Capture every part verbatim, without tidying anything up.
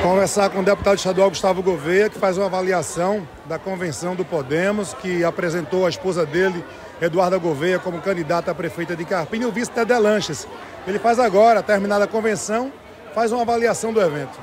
Conversar com o deputado estadual Gustavo Gouveia, que faz uma avaliação da convenção do Podemos, que apresentou a esposa dele, Eduarda Gouveia, como candidata a prefeita de Carpina, e o vice Dedé Lanches. Ele faz agora, terminada a convenção, faz uma avaliação do evento.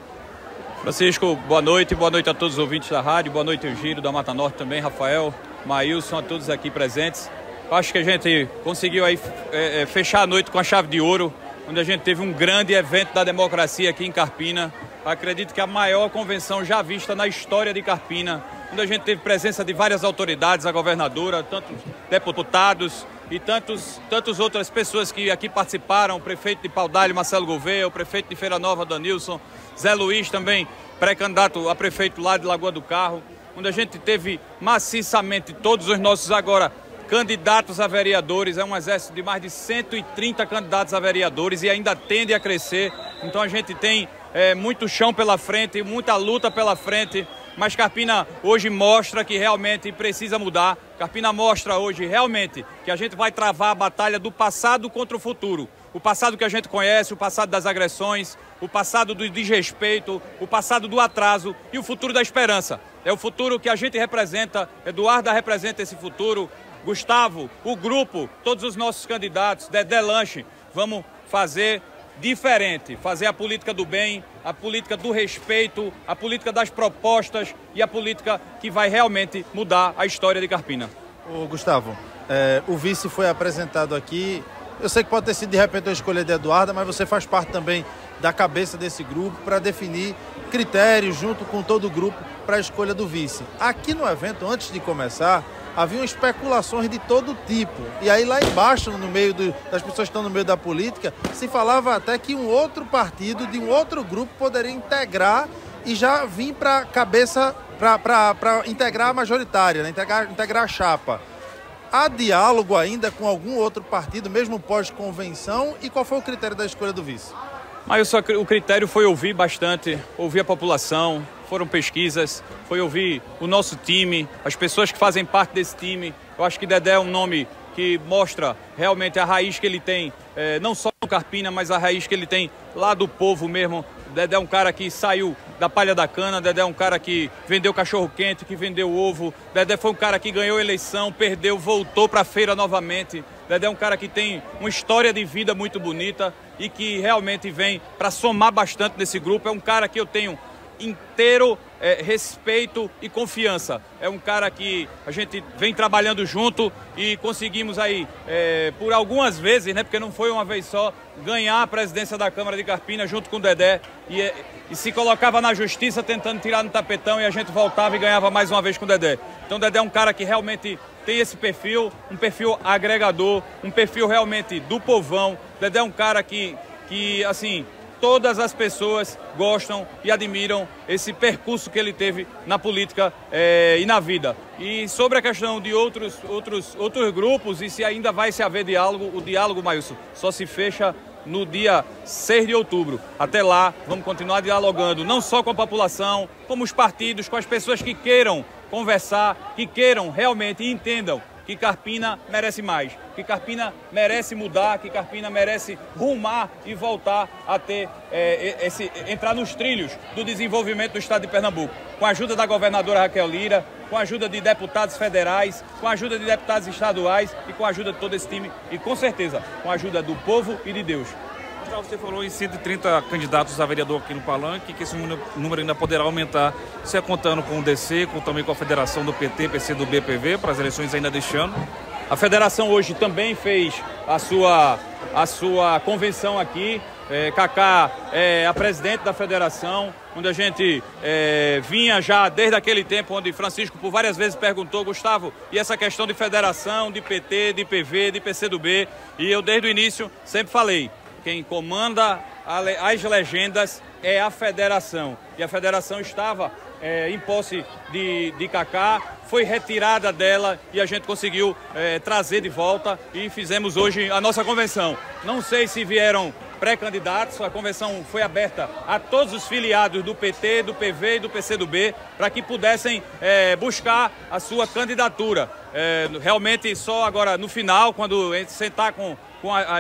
Francisco, boa noite, boa noite a todos os ouvintes da rádio, boa noite ao Giro da Mata Norte também, Rafael, Maílson, a todos aqui presentes. Acho que a gente conseguiu aí é, fechar a noite com a chave de ouro, onde a gente teve um grande evento da democracia aqui em Carpina. Acredito que a maior convenção já vista na história de Carpina, onde a gente teve presença de várias autoridades, a governadora, tantos deputados e tantos, tantas outras pessoas que aqui participaram, o prefeito de Paudalho, Marcelo Gouveia, o prefeito de Feira Nova, Danilson, Zé Luiz também, pré-candidato a prefeito lá de Lagoa do Carro, onde a gente teve maciçamente todos os nossos agora candidatos a vereadores, é um exército de mais de cento e trinta candidatos a vereadores e ainda tende a crescer, então a gente tem é, muito chão pela frente, muita luta pela frente, mas Carpina hoje mostra que realmente precisa mudar. Carpina mostra hoje realmente que a gente vai travar a batalha do passado contra o futuro. O passado que a gente conhece, o passado das agressões, o passado do desrespeito, o passado do atraso e o futuro da esperança. É o futuro que a gente representa, Eduarda representa esse futuro, Gustavo, o grupo, todos os nossos candidatos, Dedé Lanche, vamos fazer diferente, fazer a política do bem, a política do respeito, a política das propostas e a política que vai realmente mudar a história de Carpina. Ô Gustavo, é, o vice foi apresentado aqui, eu sei que pode ter sido de repente a escolha de Eduarda, mas você faz parte também da cabeça desse grupo para definir critérios junto com todo o grupo para a escolha do vice. Aqui no evento, antes de começar, haviam especulações de todo tipo. E aí lá embaixo, no meio do, das pessoas que estão no meio da política, se falava até que um outro partido, de um outro grupo, poderia integrar e já vir para a cabeça, para integrar a majoritária, né? integrar, integrar a chapa. Há diálogo ainda com algum outro partido, mesmo pós-convenção? E qual foi o critério da escolha do vice? Mas o critério foi ouvir bastante, ouvir a população, foram pesquisas, foi ouvir o nosso time, as pessoas que fazem parte desse time. Eu acho que Dedé é um nome que mostra realmente a raiz que ele tem, é, não só no Carpina, mas a raiz que ele tem lá do povo mesmo. Dedé é um cara que saiu da palha da cana, Dedé é um cara que vendeu cachorro-quente, que vendeu ovo. Dedé foi um cara que ganhou eleição, perdeu, voltou para a feira novamente. Dedé é um cara que tem uma história de vida muito bonita e que realmente vem para somar bastante nesse grupo. É um cara que eu tenho inteiro é, respeito e confiança. É um cara que a gente vem trabalhando junto e conseguimos aí, é, por algumas vezes, né, porque não foi uma vez só, ganhar a presidência da Câmara de Carpina junto com o Dedé e, e se colocava na justiça tentando tirar no tapetão e a gente voltava e ganhava mais uma vez com o Dedé. Então o Dedé é um cara que realmente tem esse perfil, um perfil agregador, um perfil realmente do povão. O Dedé é um cara que, que assim, todas as pessoas gostam e admiram esse percurso que ele teve na política é, e na vida. E sobre a questão de outros, outros, outros grupos e se ainda vai se haver diálogo, o diálogo, Maílson, só se fecha no dia seis de outubro. Até lá, vamos continuar dialogando, não só com a população, como os partidos, com as pessoas que queiram conversar, que queiram realmente e entendam que Carpina merece mais, que Carpina merece mudar, que Carpina merece rumar e voltar a ter, é, esse, entrar nos trilhos do desenvolvimento do estado de Pernambuco. Com a ajuda da governadora Raquel Lira, com a ajuda de deputados federais, com a ajuda de deputados estaduais e com a ajuda de todo esse time e, com certeza, com a ajuda do povo e de Deus. Você falou em cento e trinta candidatos a vereador aqui no Palanque, que esse número ainda poderá aumentar, você contando com o D C, com, também com a federação do P T, P C do B, P V, para as eleições ainda deste ano. A federação hoje também fez a sua, a sua convenção aqui. É, Cacá é a presidente da federação, onde a gente é, vinha já desde aquele tempo, onde Francisco por várias vezes perguntou, Gustavo, e essa questão de federação, de P T, de P V, de P C do B, e eu desde o início sempre falei, quem comanda as legendas é a federação. E a federação estava é, em posse de, de Cacá, foi retirada dela e a gente conseguiu é, trazer de volta e fizemos hoje a nossa convenção. Não sei se vieram pré-candidatos, a convenção foi aberta a todos os filiados do P T, do P V e do P C do B para que pudessem é, buscar a sua candidatura. É, realmente só agora no final, quando a gente sentar com, com as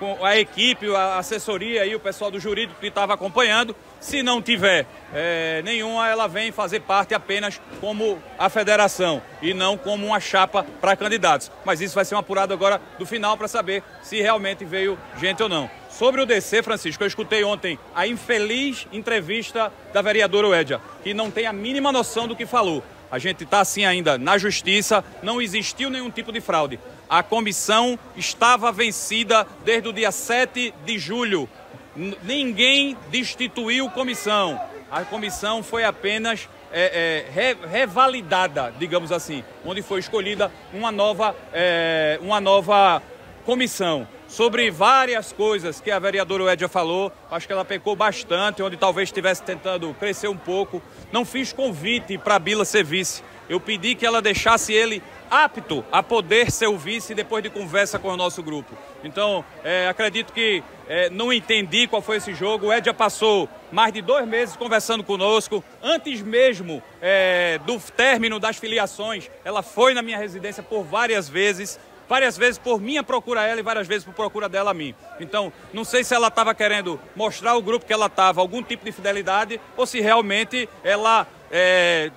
com a equipe, a assessoria e o pessoal do jurídico que estava acompanhando. Se não tiver é, nenhuma, ela vem fazer parte apenas como a federação e não como uma chapa para candidatos. Mas isso vai ser um apurado agora do final para saber se realmente veio gente ou não. Sobre o D C, Francisco, eu escutei ontem a infeliz entrevista da vereadora Uédia, que não tem a mínima noção do que falou. A gente está assim ainda na justiça, não existiu nenhum tipo de fraude. A comissão estava vencida desde o dia sete de julho. Ninguém destituiu comissão. A comissão foi apenas é, é, re, revalidada, digamos assim, onde foi escolhida uma nova, é, uma nova comissão. Sobre várias coisas que a vereadora Uédia falou, acho que ela pecou bastante, onde talvez estivesse tentando crescer um pouco. Não fiz convite para a Bila ser vice. Eu pedi que ela deixasse ele apto a poder ser o vice depois de conversa com o nosso grupo. Então, é, acredito que é, não entendi qual foi esse jogo. O Uédia passou mais de dois meses conversando conosco. Antes mesmo é, do término das filiações, ela foi na minha residência por várias vezes. Várias vezes por minha procura a ela e várias vezes por procura dela a mim. Então, não sei se ela estava querendo mostrar ao grupo que ela estava algum tipo de fidelidade ou se realmente ela é,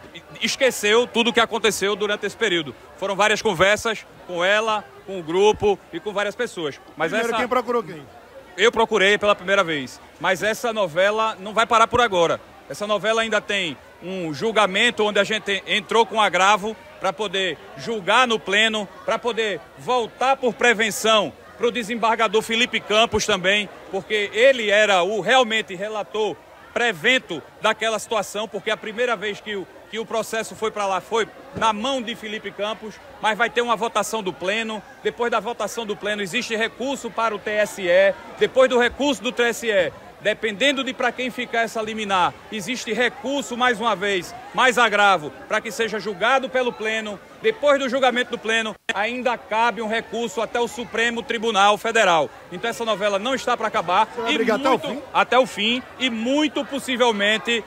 esqueceu tudo o que aconteceu durante esse período. Foram várias conversas com ela, com o grupo e com várias pessoas. Mas Primeiro, essa... quem procurou quem? Eu procurei pela primeira vez. Mas essa novela não vai parar por agora. Essa novela ainda tem um julgamento onde a gente entrou com agravo para poder julgar no pleno, para poder voltar por prevenção para o desembargador Felipe Campos também, porque ele era o realmente relator prevento daquela situação, porque a primeira vez que o, que o processo foi para lá foi na mão de Felipe Campos, mas vai ter uma votação do pleno. Depois da votação do pleno existe recurso para o T S E, depois do recurso do T S E, dependendo de para quem ficar essa liminar, existe recurso, mais uma vez, mais agravo, para que seja julgado pelo pleno. Depois do julgamento do pleno, ainda cabe um recurso até o Supremo Tribunal Federal. Então essa novela não está para acabar. Você vai e brigar muito, até o fim? Até o fim, e muito possivelmente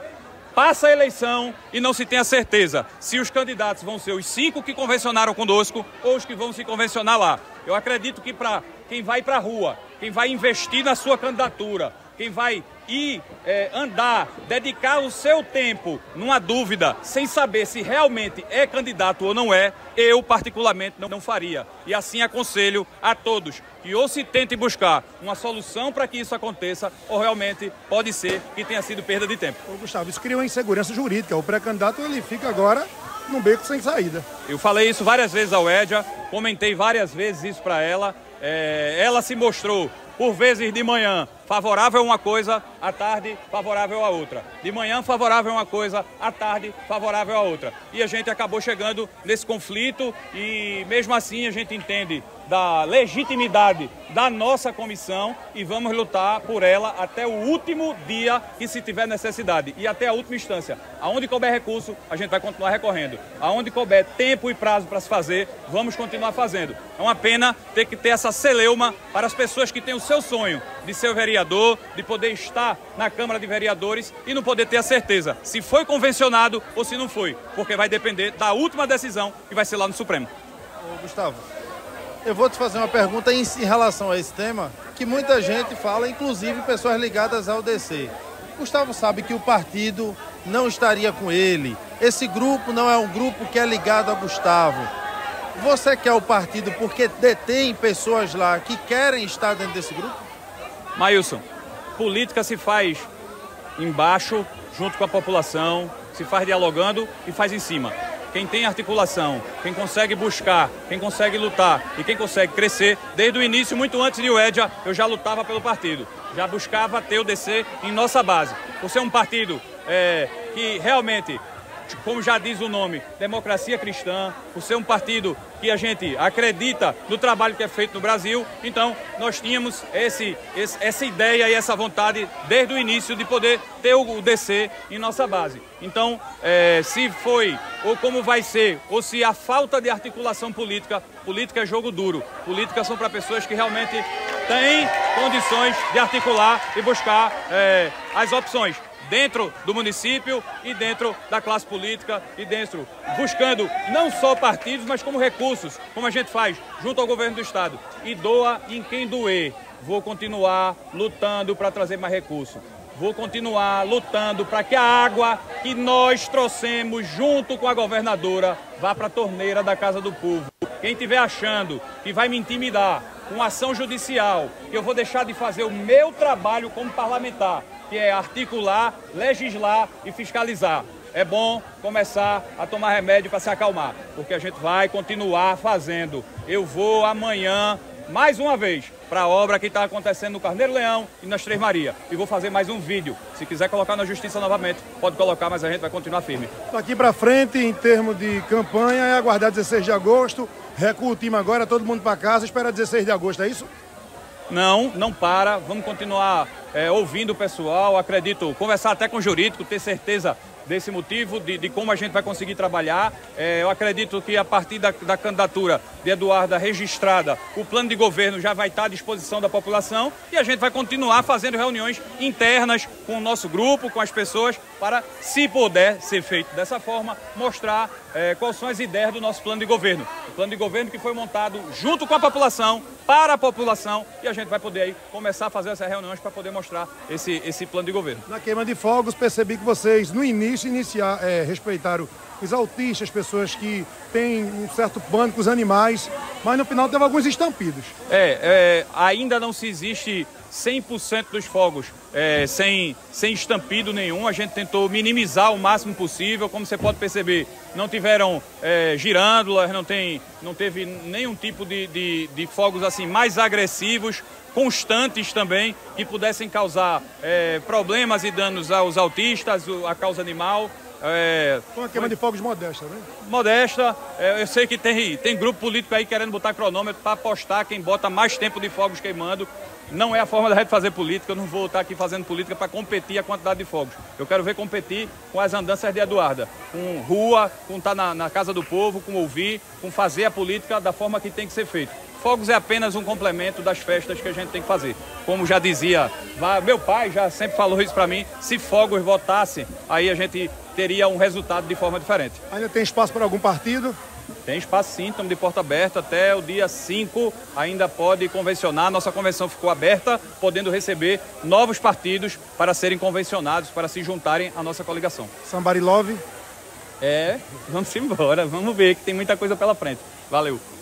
passa a eleição e não se tem a certeza se os candidatos vão ser os cinco que convencionaram conosco ou os que vão se convencionar lá. Eu acredito que para quem vai para a rua, quem vai investir na sua candidatura, quem vai ir é, andar, dedicar o seu tempo numa dúvida, sem saber se realmente é candidato ou não é, eu particularmente não, não faria. E assim aconselho a todos que ou se tente buscar uma solução para que isso aconteça, ou realmente pode ser que tenha sido perda de tempo. Ô, Gustavo, isso cria uma insegurança jurídica. O pré-candidato ele fica agora num beco sem saída. Eu falei isso várias vezes ao Uédia, comentei várias vezes isso para ela. É, ela se mostrou, por vezes de manhã, favorável a uma coisa, à tarde favorável a outra. De manhã favorável a uma coisa, à tarde favorável a outra. E a gente acabou chegando nesse conflito e mesmo assim a gente entende da legitimidade da nossa comissão e vamos lutar por ela até o último dia que se tiver necessidade e até a última instância. Aonde couber recurso, a gente vai continuar recorrendo. Aonde couber tempo e prazo para se fazer, vamos continuar fazendo. É uma pena ter que ter essa celeuma para as pessoas que têm o seu sonho de ser vereador, de poder estar na Câmara de Vereadores e não poder ter a certeza se foi convencionado ou se não foi, porque vai depender da última decisão que vai ser lá no Supremo. Ô, Gustavo, eu vou te fazer uma pergunta em, em relação a esse tema, que muita gente fala, inclusive pessoas ligadas ao D C. Gustavo sabe que o partido não estaria com ele. Esse grupo não é um grupo que é ligado a Gustavo. Você quer o partido porque detém pessoas lá que querem estar dentro desse grupo? Maílson, política se faz embaixo, junto com a população, se faz dialogando e faz em cima. Quem tem articulação, quem consegue buscar, quem consegue lutar e quem consegue crescer, desde o início, muito antes de Uédia, eu já lutava pelo partido. Já buscava ter o D C em nossa base. Por ser um partido é, que realmente, como já diz o nome, democracia cristã, por ser um partido que a gente acredita no trabalho que é feito no Brasil, então nós tínhamos esse, esse, essa ideia e essa vontade desde o início de poder ter o D C em nossa base. Então, é, se foi, ou como vai ser, ou se a falta de articulação política, política é jogo duro, política são para pessoas que realmente têm condições de articular e buscar é, as opções. dentro do município e dentro da classe política e dentro, buscando não só partidos, mas como recursos, como a gente faz junto ao governo do estado. E doa em quem doer. Vou continuar lutando para trazer mais recursos. Vou continuar lutando para que a água que nós trouxemos junto com a governadora vá para a torneira da Casa do Povo. Quem estiver achando que vai me intimidar com ação judicial, que eu vou deixar de fazer o meu trabalho como parlamentar, que é articular, legislar e fiscalizar, é bom começar a tomar remédio para se acalmar, porque a gente vai continuar fazendo. Eu vou amanhã, mais uma vez, para a obra que está acontecendo no Carneiro Leão e nas Três Marias. E vou fazer mais um vídeo. Se quiser colocar na justiça novamente, pode colocar, mas a gente vai continuar firme. Daqui para frente, em termos de campanha, é aguardar dezesseis de agosto, recua o time agora, todo mundo para casa, espera dezesseis de agosto, é isso? Não, não para. Vamos continuar é, ouvindo o pessoal, acredito, conversar até com o jurídico, ter certeza desse motivo, de, de como a gente vai conseguir trabalhar. É, eu acredito que a partir da, da candidatura de Eduarda registrada, o plano de governo já vai estar à disposição da população e a gente vai continuar fazendo reuniões internas com o nosso grupo, com as pessoas, para, se puder ser feito dessa forma, mostrar é, quais são as ideias do nosso plano de governo. O plano de governo que foi montado junto com a população, para a população, e a gente vai poder aí começar a fazer essas reuniões para poder mostrar esse, esse plano de governo. Na queima de fogos, percebi que vocês, no início, iniciar, é, respeitaram os autistas, pessoas que têm um certo pânico com os animais, mas no final teve alguns estampidos. É, é ainda não se existe cem por cento dos fogos é, sem, sem estampido nenhum. A gente tentou minimizar o máximo possível. Como você pode perceber, não tiveram é, girândolas, não, tem, não teve nenhum tipo de, de, de fogos assim mais agressivos, constantes também, que pudessem causar é, problemas e danos aos autistas, a causa animal. É, Foi uma queima de fogos modesta, né? Modesta. É, eu sei que tem, tem grupo político aí querendo botar cronômetro para apostar quem bota mais tempo de fogos queimando. Não é a forma da gente fazer política. Eu não vou estar aqui fazendo política para competir a quantidade de fogos. Eu quero ver competir com as andanças de Eduarda, com rua, com estar na, na Casa do Povo, com ouvir, com fazer a política da forma que tem que ser feito. Fogos é apenas um complemento das festas que a gente tem que fazer. Como já dizia, meu pai já sempre falou isso para mim, se fogos votassem, aí a gente teria um resultado de forma diferente. Ainda tem espaço para algum partido? Tem espaço sim, estamos de porta aberta até o dia cinco, ainda pode convencionar. Nossa convenção ficou aberta, podendo receber novos partidos para serem convencionados, para se juntarem à nossa coligação. Somebody Love? É, vamos embora, vamos ver que tem muita coisa pela frente. Valeu!